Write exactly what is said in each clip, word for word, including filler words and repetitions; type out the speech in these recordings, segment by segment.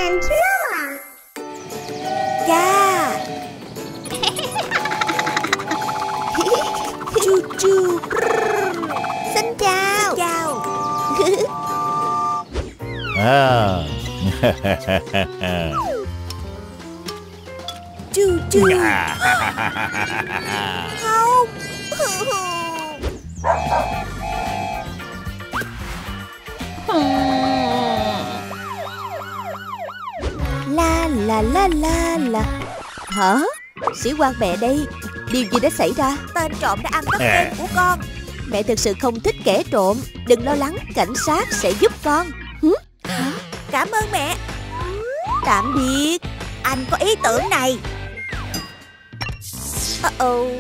and Noah. Cha. Chu chu. Xin chào. Xin chào. À. Chu chu. Không. La la la la la. Hả? Sĩ quan mẹ đây. Điều gì đã xảy ra? Tên trộm đã ăn tất cả của con. Mẹ thực sự không thích kẻ trộm. Đừng lo lắng, cảnh sát sẽ giúp con. Hử? Hả? Cảm ơn mẹ. Tạm biệt. Anh có ý tưởng này. Uh -oh.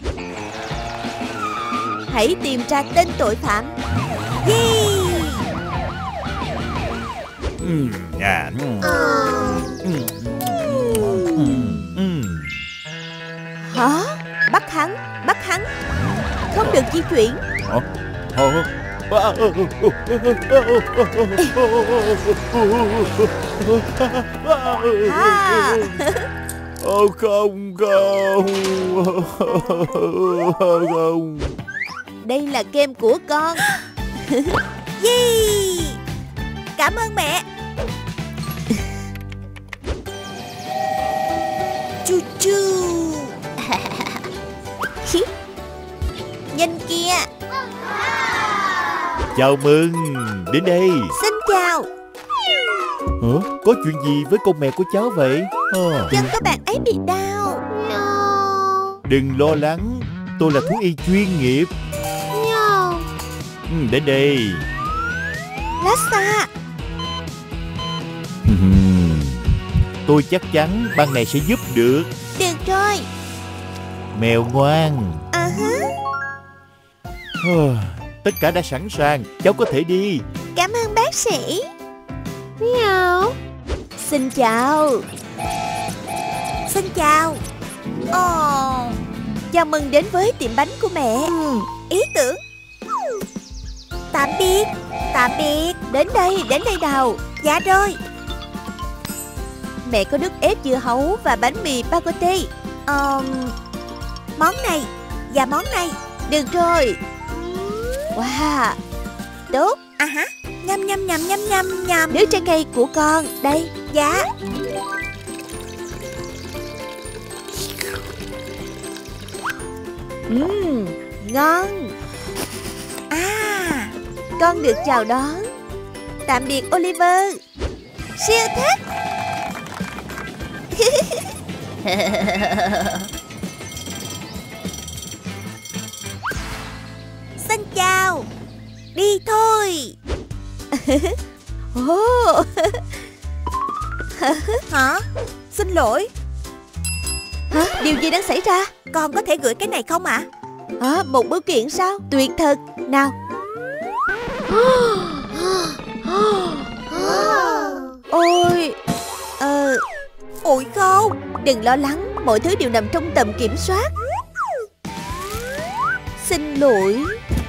Hãy tìm ra tên tội phạm. Yeah. Mm, yeah. Mm. Mm. Mm. Hả? Bắt hắn, bắt hắn. Không được di chuyển. À. Ô không không không. Đây là kem của con. Yeah. Cảm ơn mẹ. Chu chu. Nhìn kia. Chào mừng, đến đây. Xin chào. Hả? Có chuyện gì với con mèo của cháu vậy? À. Chân các bạn ấy bị đau. No. Đừng lo lắng, tôi là thú y chuyên nghiệp. No. Ừ, đến đây. Lassa. Tôi chắc chắn băng này sẽ giúp được. Được rồi. Mèo ngoan. À hả. Tất cả đã sẵn sàng, cháu có thể đi. Cảm ơn bác sĩ. Miau. Xin chào. Xin chào. Oh. Chào mừng đến với tiệm bánh của mẹ. Ừ. Ý tưởng. Tạm biệt. Tạm biệt. Đến đây, đến đây nào. Dạ rồi. Mẹ có nước ép dưa hấu và bánh mì Bagote. um, Món này và món này. Được rồi. Wow. Tốt. À hả. Nhâm nhâm nhâm nhâm nhâm nhâm. Nước trái cây của con. Đây. Dạ. Uhm, ngon. À, con được chào đón. Tạm biệt Oliver. Siêu thích. Xin chào. Đi thôi. Oh. Hả? Xin lỗi. Hả? Điều gì đang xảy ra? Con có thể gửi cái này không ạ? À? À, một bưu kiện sao? Tuyệt thật. Nào. Ôi. Ờ. Ôi không. Đừng lo lắng, mọi thứ đều nằm trong tầm kiểm soát. Xin lỗi.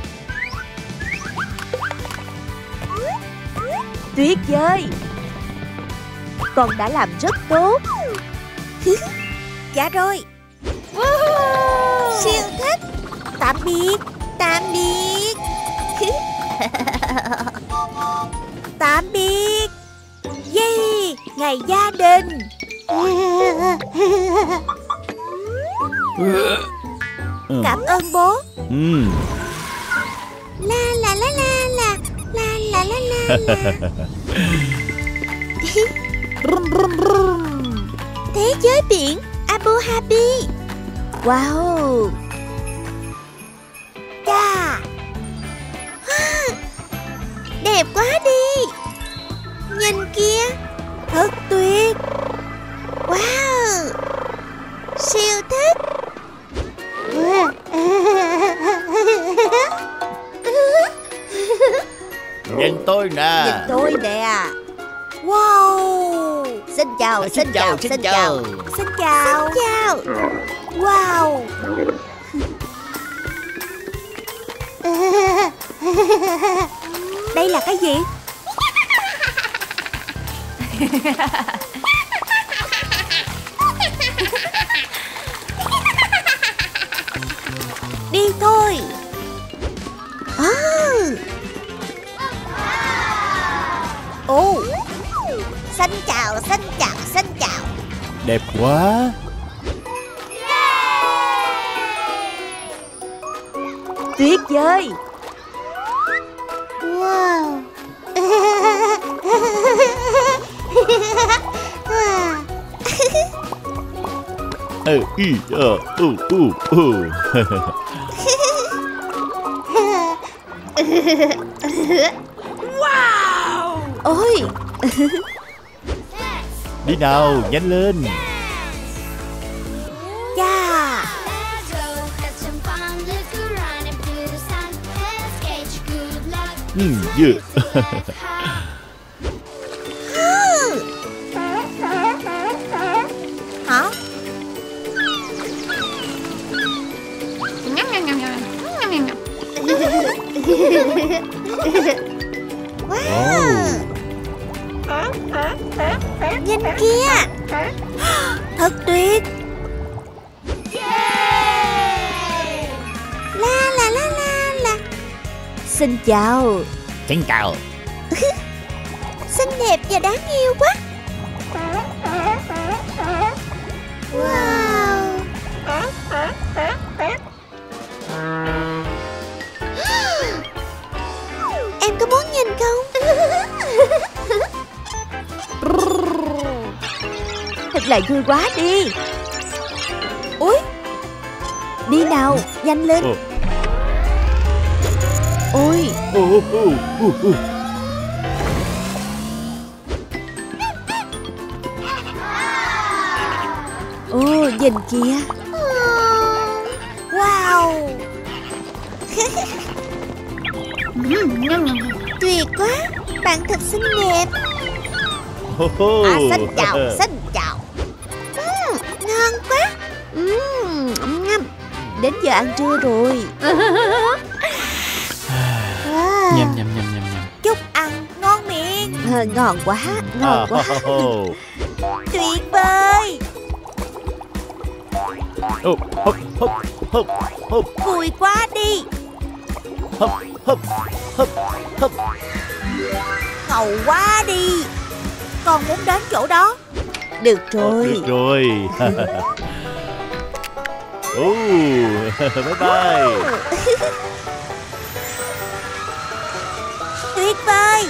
Tuyệt vời. Con đã làm rất tốt. Dạ rồi. Siêu thích. Tạm biệt. Tạm biệt. Tạm biệt. Yeah. Ngày gia đình. Cảm ơn bố. Ừ. La la la la la la la la la la. Brum brum brum. Thế giới biển Abu Dhabi. Wow. Chà. Đẹp quá đi. Nhìn kia. Thật tuyệt. Wow. Siêu thích. Nhìn tôi nè. Nhìn tôi nè. Wow. Xin chào, xin, xin chào, xin chào, chào. Xin chào. Xin chào. Wow. Đây là cái gì? Đi thôi. À. Ồ. Xin chào, xin chào, xin chào. Đẹp quá. Tuyệt vời. Wow. Ừ, ừ, ừ, ừ, ừ, ừ. Wow. Ôi. Đi nào, nhanh lên. Yeah. Ừ, yeah. Hả? Wow. Nhìn kia. Thật tuyệt. La la la la la. Xin chào. Xin chào. Xinh đẹp và đáng yêu quá. Wow. Em có muốn nhìn không? Thật là vui quá đi. Ôi. Đi nào, nhanh lên. Ồ. Ôi. Ồ, ồ, ồ, ồ. Ồ, nhìn kìa. Wow. Tuyệt quá. Bạn thật xinh đẹp. Oh, À, xin chào, xin chào. Uhm, ngon quá. Uhm, ngâm. Đến giờ ăn trưa rồi. Wow. Nhâm nhâm nhâm nhâm nhâm. Chúc ăn ngon miệng. À, ngon quá, ngon quá. Oh. Tuyệt vời. Oh, hop, hop, hop, hop, Vui quá đi. hop, hop, hop, hop. Ngầu quá đi. Con muốn đến chỗ đó. Được rồi. Được rồi. Oh, bye bye. Tuyệt vời.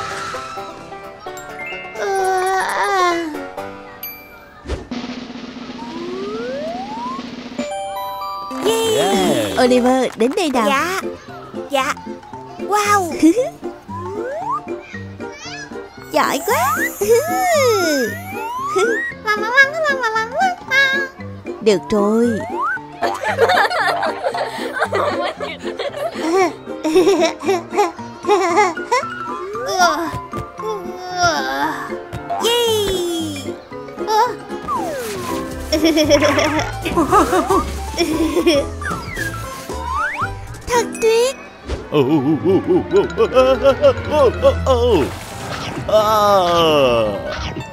Yeah. Yeah. Oliver, đến đây nào. Dạ. Dạ. Wow. Giỏi quá. Được rồi. Thật tuyệt. Oh, oh, oh, oh, oh, oh, oh, oh. Ah.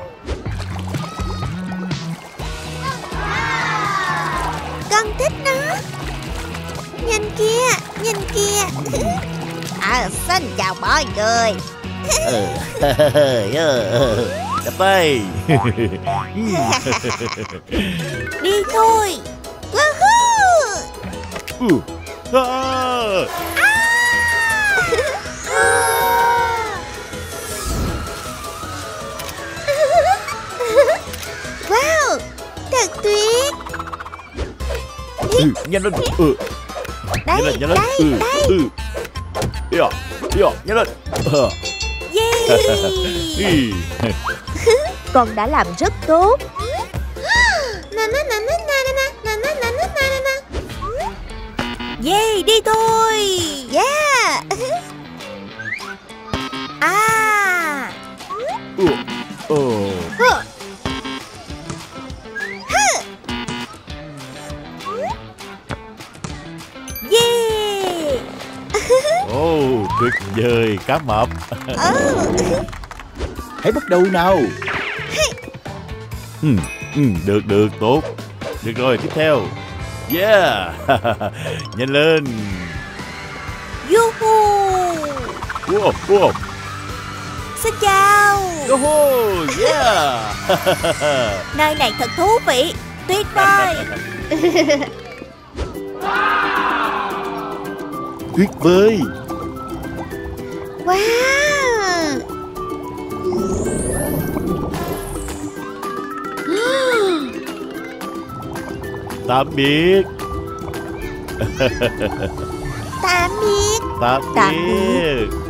Con thích nó. Nhìn kia, nhìn kia. À, xin chào mọi người. Cà phê. Đi thôi. Woohoo. Uh. Ah. Wow, thật tuyệt. Ừ, nhanh lên. Ừ. Nhanh Đây, lên, nhanh lên. đây, Ừ, đây. ừ. Yeah, yeah, nhanh lên. Uh. Yeah. Con đã làm rất tốt. Yeah, đi thôi. Yeah. À. Uh. Oh. Yeah. Oh, tuyệt vời, cá mập. Ừ. Hãy bắt đầu nào. ừ, ừ, Được được tốt. Được rồi, tiếp theo. Yeah. Nhanh lên. Yuhu. Wow, wow. Xin chào. Yoho, yeah. Nơi này thật thú vị. Tuyệt vời. Tuyệt vời. Wow. Tạm biệt. Tạm biệt. Tạm Tạm biệt.